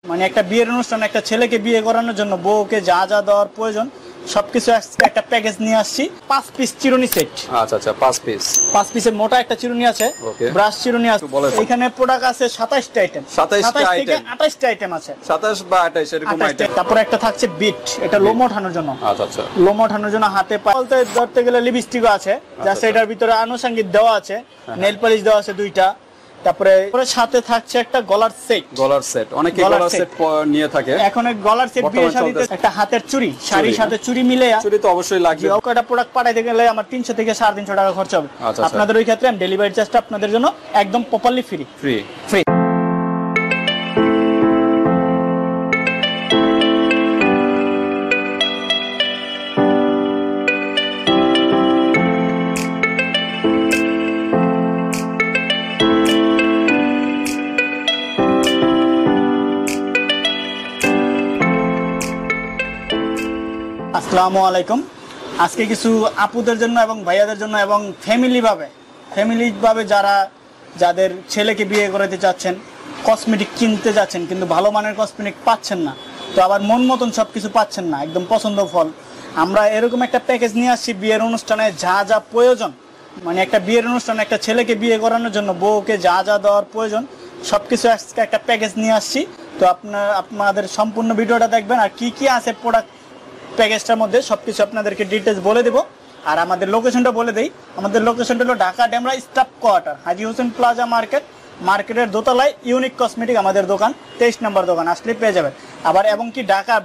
মানে একটা বিয়ের অনুষ্ঠান, একটা ছেলেকে বিয়ে করানোর জন্য বউকে যা যা দেওয়ার প্রয়োজন সবকিছু একটা প্যাকেজ নিয়ে আসছি। 5 পিস চিরুনি সেট। আচ্ছা আচ্ছা, 5 পিসের মোটা একটা চিরুনি আছে, ব্রাশ চিরুনি আছে। এখানে প্রোডাক্ট আছে 27টা আইটেম, 27 থেকে 28টা আইটেম আছে, 27 বা 28 এরকম আইটেম। তারপরে একটা থাকছে বিট, এটা লোম ওঠানোর জন্য। আচ্ছা আচ্ছা, লোম ওঠানোর জন্য হাতে বলতে ধরতে গেলে লিপস্টিকও আছে, জাস্ট এটার ভিতরে আনুষঙ্গিক দেওয়া আছে, নেল পলিশ দেওয়া আছে 2টা। তারপরে সাথে থাকছে একটা গলার সেট, অনেকে গলার সেট নিয়ে থাকে। এখন গলার সেট বিয়ে শাড়িতে একটা হাতের চুড়ি, শাড়ির সাথে চুড়ি মিলে, চুড়ি তো অবশ্যই লাগবে। ওটা প্রোডাক্ট পাঠাইতে গেলে আমার 300 থেকে 350 টাকা খরচ হবে। আপনাদের ওই ক্ষেত্রে আমি ডেলিভারি চার্জটা আপনাদের জন্য একদম প্রপারলি ফ্রি। আসসালামু আলাইকুম। আজকে কিছু আপুদের জন্য এবং ভাইয়াদের জন্য এবং ফ্যামিলি ভাবে যাদের ছেলেকে বিয়ে করাতে চাচ্ছেন, কসমেটিক কিনতে যাচ্ছেন কিন্তু ভালো মানের কসমেটিক পাচ্ছেন না, তো আবার মন মতন সবকিছু পাচ্ছেন না, একদম পছন্দ ফল, আমরা এরকম একটা প্যাকেজ নিয়ে আসছি। বিয়ের অনুষ্ঠানে যা যা প্রয়োজন, মানে একটা বিয়ের অনুষ্ঠানে একটা ছেলেকে বিয়ে করানোর জন্য বউকে যা যা দেওয়ার প্রয়োজন সবকিছু একটা প্যাকেজ নিয়ে আসছি। তো আপনাদের সম্পূর্ণ ভিডিওটা দেখবেন, আর কি আছে প্রোডাক্ট প্যাকেজটার মধ্যে সবকিছু আপনাদেরকে ডিটেলস বলে দেব। আর আমাদের লোকেশনটা বলে দেই, আমাদের লোকেশনটা হলো Dhaka Demra staff quarter, Haji Hossain plaza মার্কেটের দোতলায় ইউনিক কসমেটিক আমাদের দোকান, 23 নম্বর দোকান, আসলে পেয়ে যাবেন। আবার এবং কি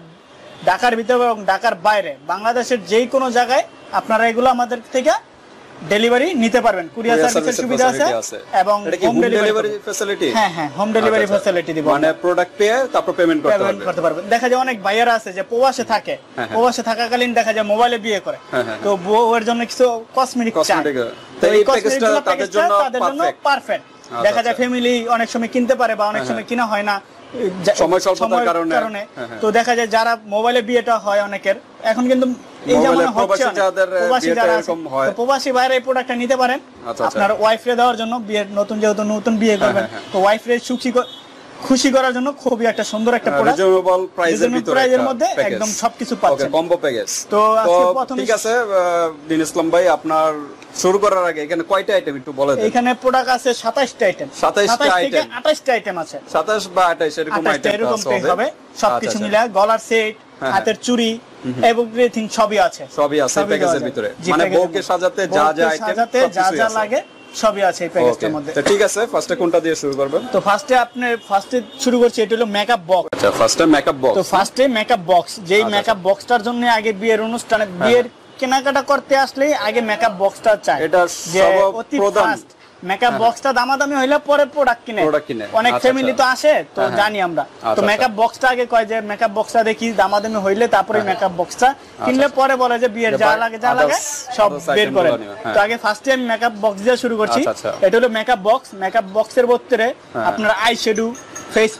ঢাকার ভিতরে এবং ঢাকার বাইরে বাংলাদেশের যেই কোনো জায়গায় আপনারা এগুলো আমাদের থেকে ডেলিভারি নিতে পারবেন। কুরিয়ার সার্ভিসের সুবিধা আছে এবং হোম ডেলিভারি ফ্যাসিলিটি। হ্যাঁ, হোম ডেলিভারি ফ্যাসিলিটি দিব, মানে প্রোডাক্ট পেয়ে তারপর পেমেন্ট করতে পারবেন। দেখা যায় অনেক ভাইয়ার আছে যে প্রবাসে থাকে, প্রবাসে থাকাকালীন দেখা যায় মোবাইলে বিয়ে করে, তো বউয়ের জন্য কিছু কসমেটিক চায়, তো এই প্যাকেজটা তাদের জন্য পারফেক্ট। দেখা যায় ফ্যামিলি অনেক সময় কিনতে পারে বা অনেক সময় কিনা হয় না সময় স্বল্পতার কারণে, তো দেখা যায় যারা মোবাইলে বিয়েটা হয় অনেকের, এখন কিন্তু এই জামানা হচ্ছে প্রবাসী যারা আছে, প্রবাসী বাইরে এই প্রোডাক্টটা নিতে পারেন আপনার ওয়াইফরে দেওয়ার জন্য। বিয়ের নতুন বিয়ে করবেন, তো ওয়াইফরে খুশি করার জন্য খুবই একটা সুন্দর একটা প্রোডাক্ট, রিজনেবল প্রাইসের মধ্যে একদম সবকিছু পাচ্ছেন, কম্বো প্যাকেজ। তো ঠিক আছে দিন ইসলাম ভাই, আপনার শুরু করার আগে এখানে কয়টা আইটেম একটু বলে দেন। এখানে প্রোডাক্ট আছে 27টা আইটেম, 27 থেকে 28টা আইটেম আছে, 27 বা 28 এরকম আইটেম হবে সবকিছু মিলে। গলার সেট, হাতের চুড়ি, এভরিথিং সবই আছে প্যাকেজের ভিতরে, মানে বউকে সাজাতে যা যা আইটেম যা লাগে সবই আছে এই প্যাকেজটার মধ্যে। তো ঠিক আছে, ফার্স্টে কোনটা দিয়ে শুরু করবেন? তো ফার্স্টে শুরু করছি, এটা হলো মেকআপ বক্স। আচ্ছা, ফার্স্টে মেকআপ বক্স। তো ফার্স্টে মেকআপ বক্স, যেই মেকআপ বক্সটার জন্য আগে বিয়ের অনুষ্ঠানে বিয়ের কেনাকাটা করতে আসলেই আগে মেকআপ বক্সটা চাই, এটা সর্বপ্রধান। মেকআপ বক্সটা দামাদামি হইলে পরে প্রোডাক্ট কিনে অনেক ফ্যামিলি তো আসে, তো জানি আমরা, তো মেকআপ বক্সটা আগে কয় যে মেকআপ বক্সটা দেখি দামাদামি হইলে তারপরে মেকআপ বক্সটা কিনলে পরে বলে যে বিয়ের যা লাগে সব বের করে। তো আগে ফার্স্টে আমি মেকআপ বক্স দিয়ে শুরু করছি। এটা হলো মেকআপ বক্স। মেকআপ বক্সের ভিতরে আপনার আই শ্যাডো, ফেস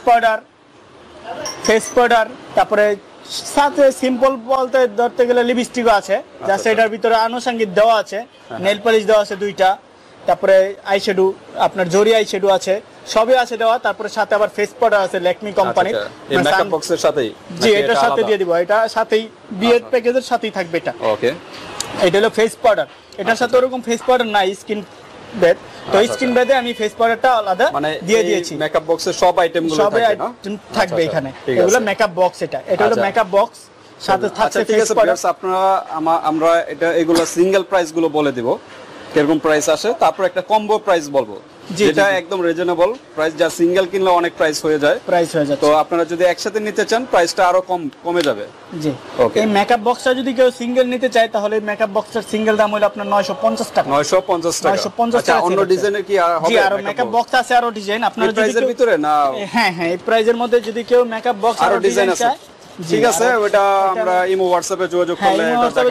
পাউডার, তারপরে সাথে সিম্পল বলতে ধরতে গেলে লিপস্টিকও আছে, জাস্ট এটার ভিতরে আনুষঙ্গিক দেওয়া আছে, নেল পলিশ দেওয়া আছে 2টা, তারপরে আই শ্যাডো, আপনার জরি আই শ্যাডো আছে, সবই আছে দেওয়া। তারপরে সাথে আবার ফেস পাউডার আছে ল্যাকমি কোম্পানির, এই মেকআপ বক্সের সাথেই। জি, এটার সাথে দিয়ে দিব, এটা সাথেই বিয়ের প্যাকেজের সাথেই থাকবে এটা। ওকে, এটা হলো ফেস পাউডার। এটার সাথে ওরকম ফেস পাউডার নাই, স্কিন বেড, তো স্কিন বেডে আমি ফেস পাউডারটা আলাদা দিয়ে দিয়েছি। মেকআপ বক্সের সব আইটেমগুলো থাকবে এখানে, এগুলো মেকআপ বক্স। এটা হলো মেকআপ বক্স, সাথে থাকছে ফেস পাউডার। আপনারা আমরা এগুলো সিঙ্গেল প্রাইস গুলো বলে দিব কিরকম প্রাইস আসে, তারপর একটা কম্বো প্রাইস বলবো যেটা একদম রিজনেবল প্রাইস, যা সিঙ্গেল কিনলে অনেক প্রাইস হয়ে যায়। তো আপনারা যদি একসাথে নিতে চান প্রাইসটা আরো কমে যাবে। জি, ওকে। এই মেকআপ বক্সটা যদি কেউ সিঙ্গেল নিতে চায় তাহলে মেকআপ বক্সের সিঙ্গেল দাম হলো আপনার 950 টাকা। 950 টাকা। আচ্ছা, অন্য ডিজাইনের কি হবে? জি, আরো মেকআপ বক্স আছে, আরো ডিজাইন আপনারা যদি প্রাইসের ভিতরে না। হ্যাঁ, এই প্রাইজের মধ্যে যদি কেউ মেকআপ বক্স আরো ডিজাইন আছে, ঠিক আছে, ওটা আমরা ইমো হোয়াটসঅ্যাপে যোগাযোগ করলে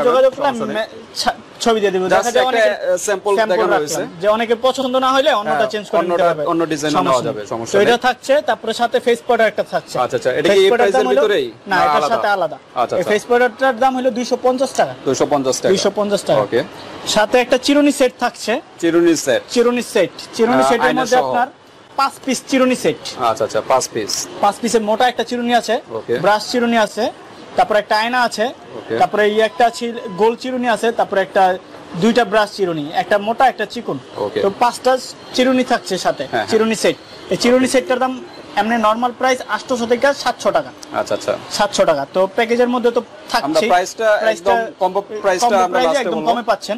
ছবি দিয়ে দেব। দেখা যায় অনেক স্যাম্পল দেখানো হয়েছে, যে অনেকের পছন্দ না হলে অন্যটা চেঞ্জ করে নিতে হবে, অন্য ডিজাইন নেওয়া যাবে, সমস্যা নেই। নেই। তো এটা থাকছে, তারপরে সাথে ফেস পাউডার একটা থাকছে। আচ্ছা, এটা কি এই প্রাইসের ভিতরেই? না, এটার সাথে আলাদা। এই ফেস পাউডারটার দাম হলো 250 টাকা। 250 টাকা। ওকে, সাথে একটা চিরুনি সেট থাকছে। চিরুনি সেটের মধ্যে আপনার 5 পিস চিরুনি সেট। আচ্ছা আচ্ছা 5 পিস, 5 পিসের মোটা একটা চিরুনি আছে, ব্রাশ চিরুনি আছে, তারপরে একটা আয়না আছে, তারপরে এই একটা গোল চিরুনি আছে, তারপরে একটা দুইটা ব্রাশ চিরুনি, একটা মোটা একটা চিকন, তো 5টা চিরুনি থাকছে সাথে চিরুনি সেট। এই চিরুনি সেটটার দাম এমনি নরমাল প্রাইস 800 থেকে 700 টাকা। আচ্ছা আচ্ছা 700 টাকা। তো প্যাকেজের মধ্যে তো থাকছে, আমরা প্রাইসটা একদম কম্বো প্রাইসটা আমরা লাস্টে একদম বলবো, কমে পাচ্ছেন।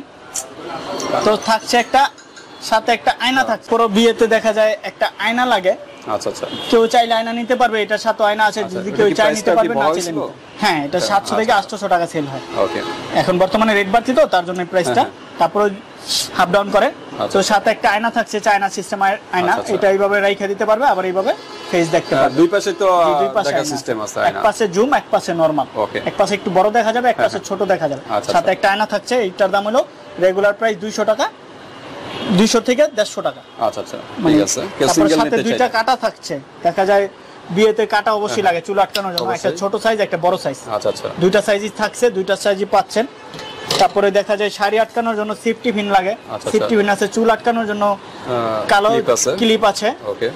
তো থাকছে একটা সাথে একটা আয়না থাকছে, পুরো বিয়েতে দেখা যায় একটা আয়না লাগে। আচ্ছা আচ্ছা কেউ চাইলে আয়না নিতে পারবে, এটার সাথে আয়না আছে, যদি কেউ চাই নিতে পারবে, না চাইলে নিতে। হ্যাঁ, এটা 700 থেকে 800 টাকা সেল হয়। ওকে, এখন বর্তমানে রেট বাড়তি তো তার জন্য প্রাইসটা তারপরে হাফ ডাউন করে। তো সাথে একটা আয়না থাকছে, চায়না সিস্টেম আয়না, এটা এইভাবে রাইখা দিতে পারবে, আবার এইভাবে ফেস দেখতে পারবে। দুই পাশে তো দেখা সিস্টেম আছে, এক পাশে জুম, এক পাশে নরমাল, এক পাশে একটু বড় দেখা যাবে, এক পাশে ছোট দেখা যাবে। সাথে একটা আয়না থাকছে, এইটার দাম হলো রেগুলার প্রাইস 200 টাকা, 200 থেকে 150 টাকা। আচ্ছা আচ্ছা ঠিক আছে। তারপর সাথে দুইটা কাটা থাকছে, দেখা যায় বিয়েতে কাটা অবশ্যই লাগে চুল আটকানোর জন্য, একটা ছোট সাইজ একটা বড় সাইজ। আচ্ছা আচ্ছা দুইটা সাইজই থাকছে, দুইটা সাইজই পাচ্ছেন। তারপরে দেখা যায় শাড়ি আটকানোর জন্য সেফটি পিন লাগে, সেফটি পিন আছে, চুল আটকানোর জন্য কালো ক্লিপ আছে। ওকে,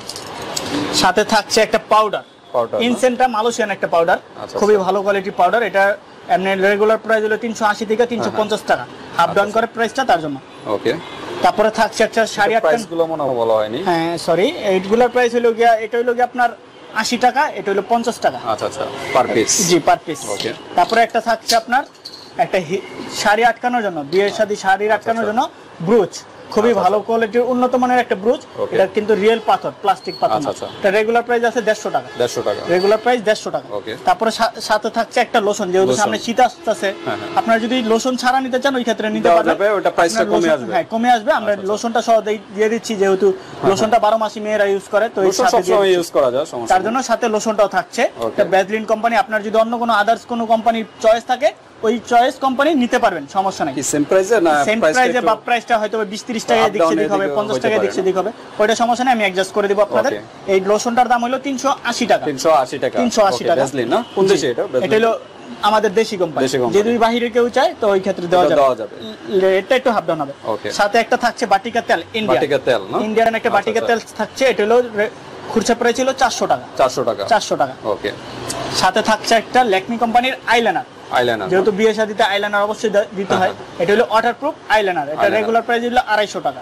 সাথে থাকছে একটা পাউডার, ইনসেন্টা মালয়েশিয়ান একটা পাউডার, খুবই ভালো কোয়ালিটির পাউডার। এটা এমনি রেগুলার প্রাইস হলো 380 থেকে 350 টাকা, হাফ ডাউন করে প্রাইসটা তার জন্য। ওকে, তারপরে থাকছে একটা শাড়ি প্রাইস গুলো মনে হয় বলা হয়নি। হ্যাঁ সরি, এইগুলোর প্রাইস হলো গিয়া, এটা হলো গিয়া আপনার 80 টাকা, এটা হলো 50 টাকা। আচ্ছা আচ্ছা পার পিস, জি পার পিস। ওকে, তারপরে একটা থাকছে আপনার একটা শাড়ি আটকানোর জন্য, বিয়ের শাড়ি শাড়ি আটকানোর জন্য ব্রুচ, খুবই ভালো কোয়ালিটির উন্নত মানের একটা ব্রুচ। এটা কিন্তু রিয়েল পাথর, প্লাস্টিক পাথর না। এটা রেগুলার প্রাইস আছে 150 টাকা, 150 টাকা, রেগুলার প্রাইস 150 টাকা। তারপরে সাথে থাকছে একটা লোশন, যেহেতু সামনে শীত আসছে, আপনারা যদি লোশন ছাড়া নিতে চান ওই ক্ষেত্রে নিতে পারবেন, ওটা প্রাইসটা কমে আসবে। হ্যাঁ কমে আসবে, আমরা লোশনটা সহ দিয়ে দিচ্ছি, যেহেতু লোশনটা 12 মাসই মেয়েরা ইউজ করে, তো এই সাথে ইউজ করা যায়, সমস্যা তার জন্য সাথে লোশনটাও থাকছে। এটা ভ্যাসলিন কোম্পানি, আপনার যদি অন্য কোনো আদার্স কোনো কোম্পানির চয়েস থাকে ওই চয়েস কোম্পানি নিতে পারবেন, সমস্যা নাই। সেম প্রাইসে না, সেম প্রাইসে বা প্রাইসটা হয়তো 20-30 টাকা দিচ্ছে দিক হবে, 50 টাকা দিচ্ছে দিক হবে, ওইটা সমস্যা নাই, আমি অ্যাডজাস্ট করে দেব আপনাদের। এই লোশনটার দাম হলো 380 টাকা, 380 টাকা, 380 টাকা ভ্যাসলিন না, কোন দেশে এটা? এটা হলো আমাদের দেশি কোম্পানি, যদি বাইরে কেউ চায় তো ওই ক্ষেত্রে দেওয়া যাবে, এটা একটু হাফ ডাউন হবে। সাথে একটা থাকছে বাটিকা তেল, ইন্ডিয়ান একটা বাটিকা তেল থাকছে, এটা হলো খুচরা প্রাইস ছিল 400 টাকা, 400 টাকা। ওকে, সাথে থাকছে একটা ল্যাকমি কোম্পানির আইলাইনার, যেহেতু বিয়ে শাদীতে আইলাইনার অবশ্যই দিতে হয়, এটা হলো ওয়াটারপ্রুফ আইলাইনার, এটা রেগুলার প্রাইস হলো 250 টাকা,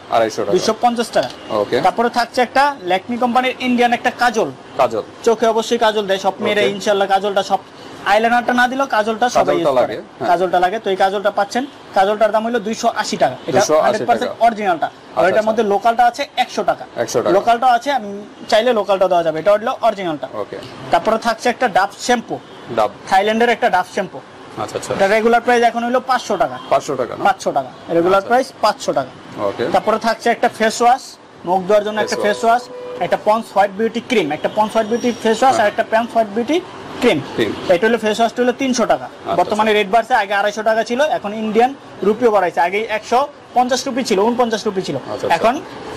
250 টাকা। তারপরে থাকছে একটা ল্যাকমি কোম্পানির ইন্ডিয়ান একটা কাজল, চোখে অবশ্যই কাজল দেয় সব মেয়েরা, ইনশাআল্লাহ কাজলটা সব, আইলাইনারটা না দিলেও কাজলটা সবাই ইউজ করে, কাজলটা লাগে, তো এই কাজলটা পাচ্ছেন। কাজলটার দাম হলো 280 টাকা, এটা 100% অরিজিনালটা, আর এটার মধ্যে লোকালটা আছে 100 টাকা, লোকালটা আছে, আমি চাইলে লোকালটা দেওয়া যাবে, এটা হলো অরিজিনালটা। তারপরে থাকছে একটা ডাব শ্যাম্পু, থাইল্যান্ডের একটা ডাব শ্যাম্পু, আচ্ছা আচ্ছা, এটা রেগুলার প্রাইস এখন হলো 500 টাকা, 500 টাকা, রেগুলার প্রাইস 500 টাকা। তারপরে থাকছে একটা ফেস ওয়াশ, মুখ ধোয়ার জন্য একটা ফেস ওয়াশ, একটা পন্স হোয়াইট বিউটি ক্রিম, একটা Pond's white beauty face wash, আর একটা পন্স হোয়াইট বিউটি ক্রিম। এটা হলো ফেস ওয়াশটা হলো 300 টাকা, বর্তমানে রেট বাড়ছে, আগে 250 টাকা ছিল, এখন ইন্ডিয়ান রুপিও বাড়াইছে, আগে 150 রুপি ছিল, 49 রুপি ছিল, এখন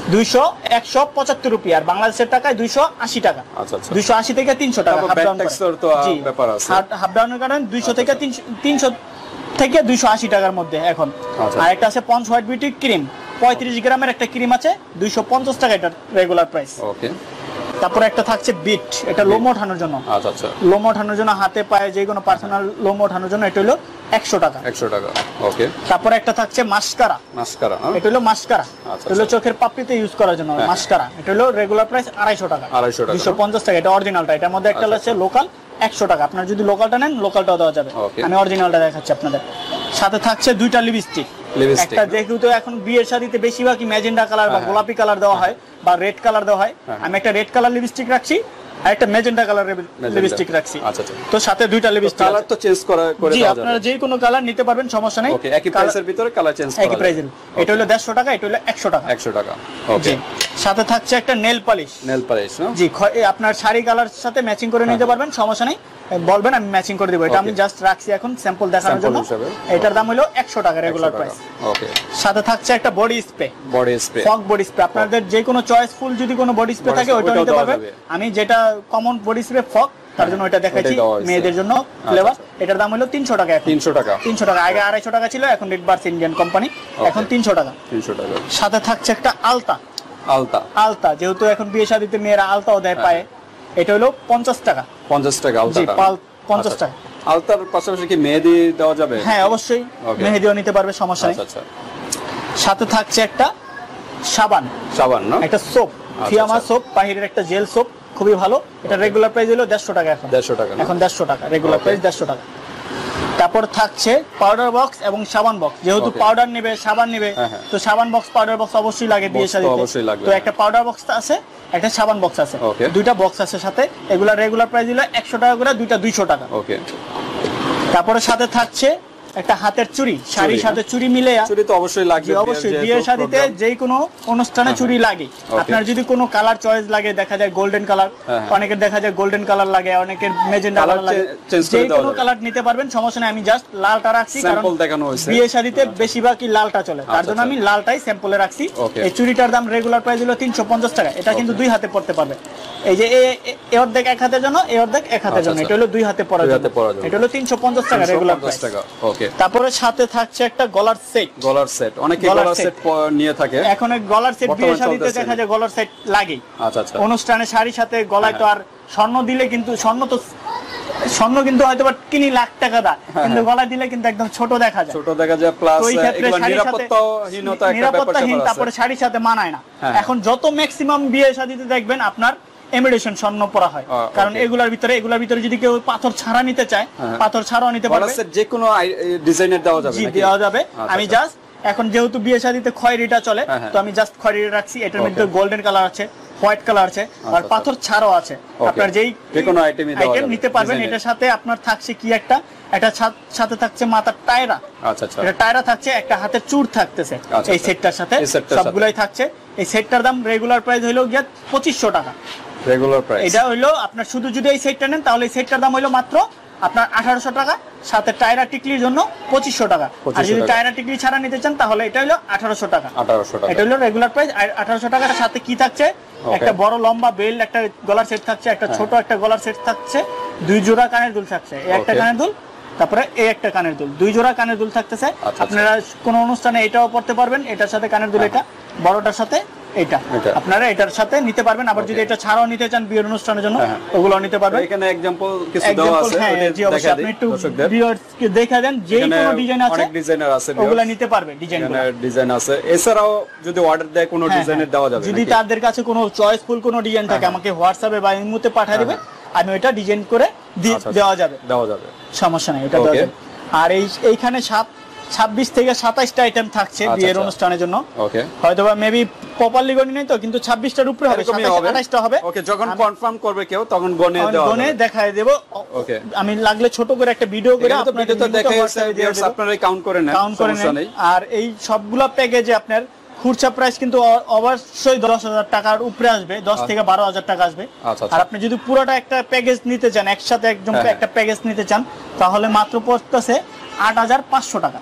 175 রুপি, আর বাংলাদেশের টাকায় 280 টাকা, 280 থেকে 300 টাকা হাফ ডাউন, হাফ ডাউনের কারণে 200 থেকে 300 থেকে 280 টাকার মধ্যে এখন। আর একটা আছে পন্স হোয়াইট বিউটি ক্রিম, 35 গ্রামের একটা ক্রিম আছে, 250 টাকা, এটা রেগুলার প্রাইস। তারপরে একটা থাকছে বিট, এটা লোম ওঠানোর জন্য, লোম ওঠানোর জন্য, হাতে পায়ে যে কোনো পার্সোনাল লোম ওঠানোর জন্য, এটা হলো 100 টাকা। ওকে, তারপরে একটা থাকছে মাস্কারা, এটা হলো মাস্কারা, এটা হলো চোখের পাপড়িতে ইউজ করার জন্য মাস্কারা, এটা হলো রেগুলার প্রাইস 250 টাকা, 250 টাকা, এটা অরিজিনালটা, এটার মধ্যে একটা আছে লোকাল 100 টাকা, আপনার যদি লোকালটা নেন লোকালটাও দেওয়া যাবে, আমি অরিজিনালটা দেখাচ্ছি আপনাদের। সাথে থাকছে দুইটা লিপস্টিক, একটা যেহেতু এখন বিয়ের শাদীতে বেশিরভাগই ম্যাজেন্ডা কালার বা গোলাপি কালার দেওয়া হয় বা রেড কালার দেওয়া হয়, আমি একটা রেড কালার লিপস্টিক রাখছি আর একটা ম্যাজেন্ডা কালারের লিপস্টিক রাখছি, তো সাথে দুইটা লিপস্টিক, কালার তো চেঞ্জ করে দেওয়া যাবে, আপনারা যে কোনো কালার নিতে পারবেন, সমস্যা নাই, একই প্রাইসের ভিতরে কালার চেঞ্জ করা, একই প্রাইসের। এটা হলো 150 টাকা, এটা হলো 100 টাকা, 100 টাকা। ওকে, সাথে থাকছে একটা নেল পলিশ, জি, আপনার শাড়ি কালার সাথে ম্যাচিং করে নিতে পারবেন, সমস্যা নাই, বলবেন আমি ম্যাচিং করে দেব, এটা আমি জাস্ট রাখছি এখন স্যাম্পল দেখানোর জন্য। এটার দাম হলো 100 টাকা রেগুলার প্রাইস। ওকে, সাথে থাকছে একটা body spray, Fogg body spray, আপনাদের যে কোনো চয়েসফুল যদি কোনো বডি স্প্রে থাকে ওইটা নিতে পারবেন, আমি যেটা কমন বডি স্প্রে ফগ, তার জন্য ওইটা দেখাচ্ছি মেয়েদের জন্য ফ্লেভার, এটার দাম হলো 300 টাকা, 300 টাকা, আগে 250 টাকা ছিল, এখন রেট বাড়ছে, ইন্ডিয়ান কোম্পানি, এখন 300 টাকা। সাথে থাকছে একটা আলতা, আলতা আলতা যেহেতু এখন বিয়ে শাদীতে মেয়েরা আলতাও দেয় পায়ে, এটা হলো 50 টাকা। 50 টাকা আলতাটা? 50 টাকা। আলতার পাশাপাশি কি মেহেদি দেওয়া যাবে? হ্যাঁ অবশ্যই, মেহেদিও নিতে পারবে, সমস্যা নেই। আচ্ছা। সাথে থাকছে একটা সাবান না, একটা সোপ, ফিয়ামা সোপ, বাহিরের একটা জেল সোপ, খুবই ভালো। এটা রেগুলার প্রাইস হলো 150 টাকা। এখন 150 টাকা রেগুলার প্রাইস, 150 টাকা। তারপর থাকছে পাউডার বক্স এবং সাবান বক্স। যেহেতু পাউডার নেবে, সাবান নেবে, তো সাবান বক্স পাউডার বক্স অবশ্যই লাগে বিয়ে শাদীতে। তো একটা পাউডার বক্স আছে, একটা সাবান বক্স আছে, দুইটা বক্স আছে সাথে। এগুলা রেগুলার প্রাইস হলো 100 টাকা করে, দুইটা 200 টাকা। তারপরে সাথে থাকছে একটা হাতের চুড়ি, শাড়ির সাথে চুড়ি মিলে। চুড়ি তো অবশ্যই লাগবে, অবশ্যই বিয়ে শাদীতে যে কোনো অনুষ্ঠানে চুড়ি লাগে। আপনার যদি কোনো কালার চয়েস লাগে, দেখা যায় গোল্ডেন কালার, অনেকের দেখা যায় গোল্ডেন কালার লাগে, অনেকের মেজেন্টা কালার লাগে, যে কোনো কালার নিতে পারবেন, সমস্যা নেই। আমি জাস্ট লালটা রাখছি কারণ বিয়ে শাদীতে বেশিরভাগই লালটা চলে, তার জন্য আমি লালটাই স্যাম্পলে রাখছি। এই চুড়িটার দাম রেগুলার প্রাইস হলো 350 টাকা। এটা কিন্তু 2 হাতে পড়তে পারবে। এই যে এই অর্ধেক 1 হাতের জন্য, এই অর্ধেক 1 হাতের জন্য, এটা হলো 2 হাতে পরার জন্য। এটা হলো 350 টাকা রেগুলার প্রাইস। তারপরে সাথে থাকছে একটা গলার সেট। অনেকে গলার সেট নিয়ে থাকে। এখন গলার সেট বিয়ে শাদীতে দেখা যায় গলার সেট লাগে। অনুষ্ঠানে শাড়ির সাথে গলায় তো আর স্বর্ণ দিলে, কিন্তু স্বর্ণ কিন্তু হয়তো বা কিনি লাখ টাকা দা, কিন্তু গলায় দিলে কিন্তু একদম ছোট দেখা যায় প্লাস নিরাপত্তাহীন। তারপরে শাড়ির সাথে মানায় না। এখন যত ম্যাক্সিমাম বিয়ে শাদীতে দেখবেন আপনার ইমিটেশন স্বর্ণ পরা হয়, কারণ এগুলার ভিতরে যদি কেউ পাথর ছাড়া নিতে চায়, পাথর ছাড়াও নিতে পারবে, যে কোনো ডিজাইনের দেওয়া যাবে। দেওয়া যাবে। আমি জাস্ট এখন যেহেতু বিয়ে শাদীতে খয়েরিটা চলে, তো আমি জাস্ট খয়েরি রাখছি। এটার মধ্যে গোল্ডেন কালার আছে, হোয়াইট কালার আছে, আর পাথর ছাড়াও আছে। আপনার যেই কোনো আইটেম নিতে পারবেন। এটার সাথে আপনার থাকছে কি একটা সাথে থাকছে মাথার টায়রা। এটা টায়রা থাকছে, একটা হাতের চূড় থাকতেছে এই সেটটার সাথে, সবগুলাই থাকছে। এই সেটটার দাম রেগুলার প্রাইস হলো গিয়ে 2500 টাকা রেগুলার প্রাইস। এটা হইলো আপনার শুধু যদি এই সেটটা নেন, তাহলে এই সেটটার দাম হইলো মাত্র আপনার 1800 টাকা, সাথে টায়রা টিকলির জন্য 2500 টাকা। আর যদি টায়রা টিকলি ছাড়া নিতে চান, তাহলে এটা হলো 1800 টাকা। এটা হলো রেগুলার প্রাইস 1800 টাকা। সাথে কি থাকছে? একটা বড় লম্বা বেল্ট, একটা গলার সেট থাকছে, একটা ছোট একটা গলার সেট থাকছে, 2 জোড়া কানের দুল থাকছে। এই একটা কানের দুল, তারপরে এই একটা কানের দুল, 2 জোড়া কানের দুল থাকতেছে। আপনারা কোন অনুষ্ঠানে এটাও পড়তে পারবেন, এটার সাথে কানের দুল, এটা বড়টার সাথে এটা আপনারা এটার সাথে নিতে পারবেন। আবার যদি এটা ছাড়াও নিতে চান বিয়ের অনুষ্ঠানের জন্য, ওগুলো নিতে পারবেন। এখানে एग्जांपल কিছু দেওয়া আছে, জি অবশ্যই আপনি একটু ভিউয়ার্সকে দেখা দেন। যে কোনো ডিজাইন আছে, অনেক ডিজাইনার আছে, ওগুলো নিতে পারবে। ডিজাইন আছে। এছাড়াও যদি অর্ডার দেয় কোনো ডিজাইনের দেওয়া যাবে। যদি তাদের কাছে কোনো চয়েসফুল কোনো ডিজাইন থাকে, আমাকে হোয়াটসঅ্যাপে বা ইমোতে পাঠিয়ে দিবে, আমি ওটা ডিজাইন করে দেওয়া যাবে, সমস্যা নাই, এটা দেওয়া যাবে। আর এইখানে 26 থেকে 27টা আইটেম থাকছে বিয়ের অনুষ্ঠানের জন্য। হয়তো বা মেবি প্রপারলি গণি নাই তো, কিন্তু 26টার উপরে হবে, 27-28টা হবে। ওকে, যখন কনফার্ম করবে কেউ তখন গনে দেখায় দেব। আমি লাগলে ছোট করে একটা ভিডিও করে আপনাদের তো দেখাইছে, আপনারাই কাউন্ট করে নেন, সমস্যা নেই। আর এই সবগুলা প্যাকেজে আপনার খুচরা প্রাইস কিন্তু অবশ্যই 10,000 টাকার উপরে আসবে, 10 থেকে 12,000 টাকা আসবে। আর আপনি যদি পুরোটা একটা প্যাকেজ নিতে চান, একসাথে একদম একটা প্যাকেজ নিতে চান, তাহলে মাত্র পড়তেছে 8,500 টাকা।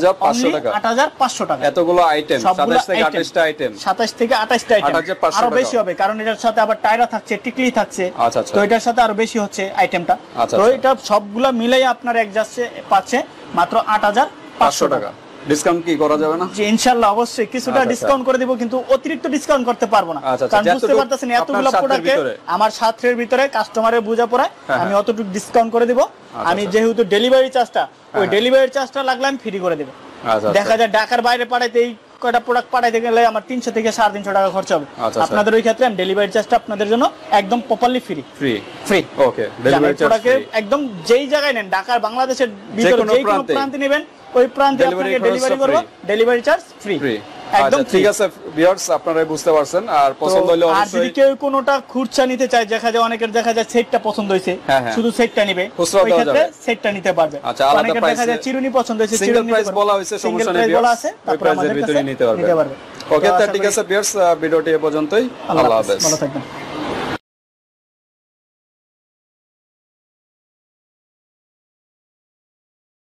8,500 টাকা এতগুলো আইটেম, 27 থেকে 28টা আইটেম, 27 থেকে 28টা আইটেম, আরো বেশি হবে কারণ এটার সাথে আবার টায়রা থাকছে, টিকলি থাকছে। তো এটার সাথে আরো বেশি হচ্ছে আইটেমটা। তো এটা সবগুলো মিলাই আপনার একজাস্টে পাচ্ছে মাত্র 8,500 টাকা। ডিসকাউন্ট কি করা যাবে না? জি ইনশাআল্লাহ অবশ্যই কিছুটা ডিসকাউন্ট করে দেব, কিন্তু অতিরিক্ত ডিসকাউন্ট করতে পারবো না, কারণ বুঝতে পারতেছেন এতগুলো প্রোডাক্টে আমার সাধ্যের ভিতরে কাস্টমারের বোঝাপড়ায় আমি অতটুকু ডিসকাউন্ট করে দেব। আমি যেহেতু ডেলিভারি চার্জটা, ওই ডেলিভারি চার্জটা লাগলে আমি ফ্রি করে দেব। দেখা যায় ঢাকার বাইরে পাঠাইতে এই কয়টা প্রোডাক্ট পাঠাইতে গেলে আমার 300 থেকে 350 টাকা খরচ হবে। আপনাদের ওই ক্ষেত্রে আমি ডেলিভারি চার্জটা আপনাদের জন্য একদম properly free. Okay, delivery charge একদম যেই জায়গায় নেন, ঢাকার বাংলাদেশের ভিতরে যে কোনো প্রান্তে নেবেন, ওই প্রান্তে আপনাকে ডেলিভারি করব, ডেলিভারি চার্জ ফ্রি একদম। ঠিক আছে ভিউয়ার্স, আপনারা বুঝতে পারছেন। আর পছন্দ হলে অবশ্যই, আর যদি কেউ কোনোটা খুচরা নিতে চায়, দেখা যায় অনেকের দেখা যায় সেটটা পছন্দ হইছে, শুধু সেটটা নেবে, ওই ক্ষেত্রে সেটটা নিতে পারবে। অনেকের দেখা যায় চিরুনি পছন্দ হইছে, চিরুনি প্রাইস বলা হইছে, সমস্যা নেই, বলা আছে, তারপর আমাদের কাছে নিতে পারবে। ওকে, ঠিক আছে ভিউয়ার্স, ভিডিওটি এই পর্যন্তই। আল্লাহ হাফেজ, ভালো থাকবেন।